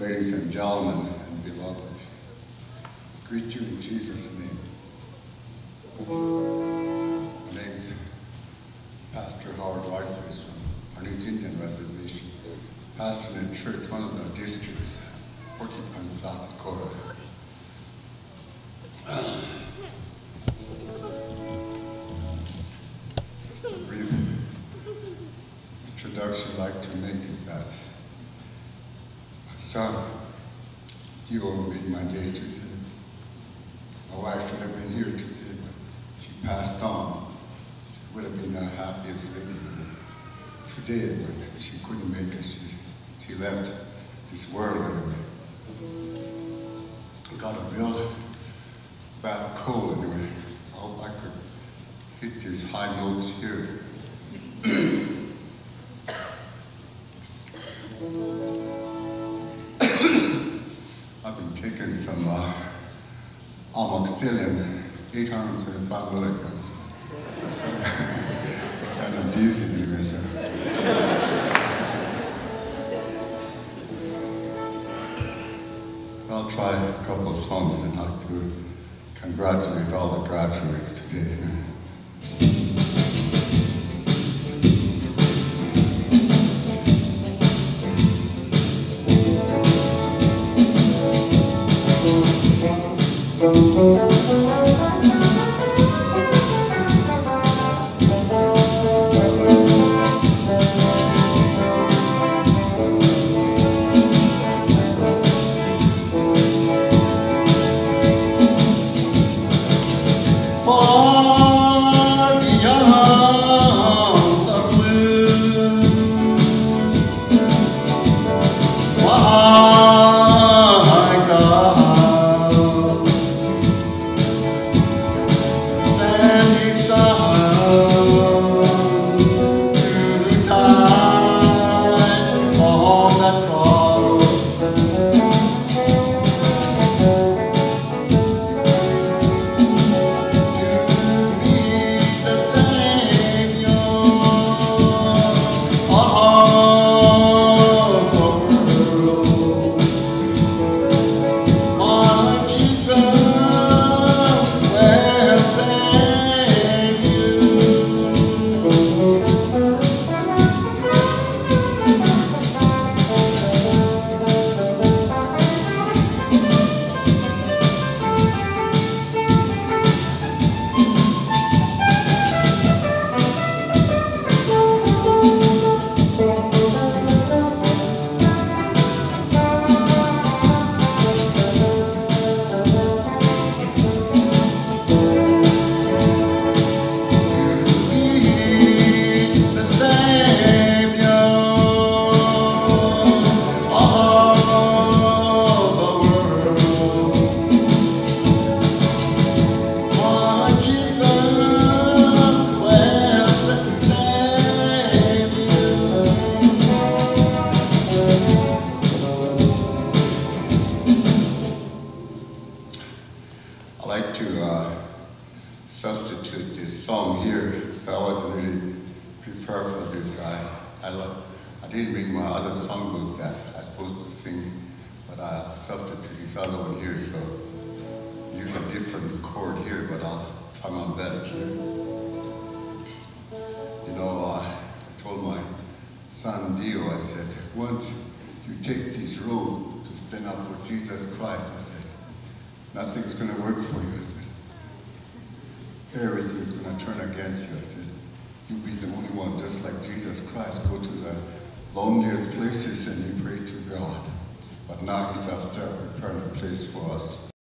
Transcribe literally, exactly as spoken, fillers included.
ladies and gentlemen and beloved, I greet you in Jesus' name. My name is Pastor Howard Whiteface from Harnage Indian Reservation, pastor in a church, one of the districts, Porcupine, South Dakota. Just a brief introduction I'd like to make is that my son, Dio, made my day today. My wife should have been here today, but she passed on. She would have been the happiest lady today, but she couldn't make it. She, she left this world anyway. I got a real bad cold anyway. I hope I could hit these high notes here. I've been taking some uh, amoxicillin, eight hundred seventy-five milligrams. Kind of decent anyway, so. I'll try a couple of songs and I'd like to congratulate all the graduates today. Far beyond the blue, my God, sent His Son to die on that cross. I like to uh, substitute this song here, so I wasn't really prepared for this. I, I, love, I didn't bring my other songbook that I was supposed to sing, but I substitute this other one here, so use a different chord here, but I'll try my best here. You know, uh, I told my son Dio, I said, once you take this road to stand up for Jesus Christ, I said, nothing's going to work for you. I said, everything's going to turn against you. I said, you'll be the only one, just like Jesus Christ, go to the loneliest places and you pray to God. But now He's out there preparing a place for us.